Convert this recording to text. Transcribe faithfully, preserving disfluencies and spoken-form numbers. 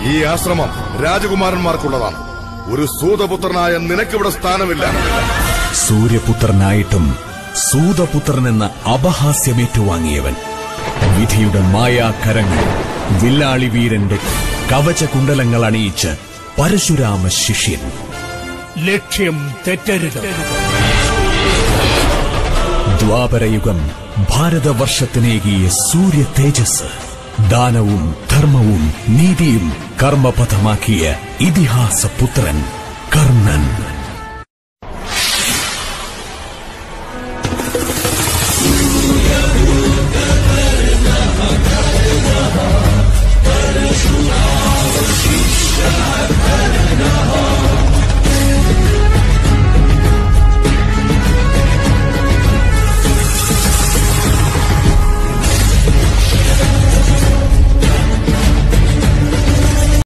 ഈ ആശ്രമം രാജകുമാരന്മാർക്കുള്ളതാണ്. ഒരു സൂതപുത്രനായ നിനക്കിവിടെ സ്ഥാനമില്ല. സൂര്യപുത്രനായിട്ടും സൂതപുത്രനെന്ന അപഹാസ്യമേറ്റുവാങ്ങിയവൻ, വിധിയുടെ മായാകരങ്ങൾ വില്ലാളി വീരന്റെ കവചകുണ്ടലങ്ങൾ അണിയിച്ച് പരശുരാമ ശിഷ്യൻ. ലക്ഷ്യം തെറ്റരുത്. ദ്വാപരയുഗം ഭാരതവർഷത്തിനേകിയ സൂര്യ തേജസ്, ദാനവും ധർമ്മവും നീതിയും കർമ്മപഥമാക്കിയ ഇതിഹാസപുത്രൻ കർണൻ.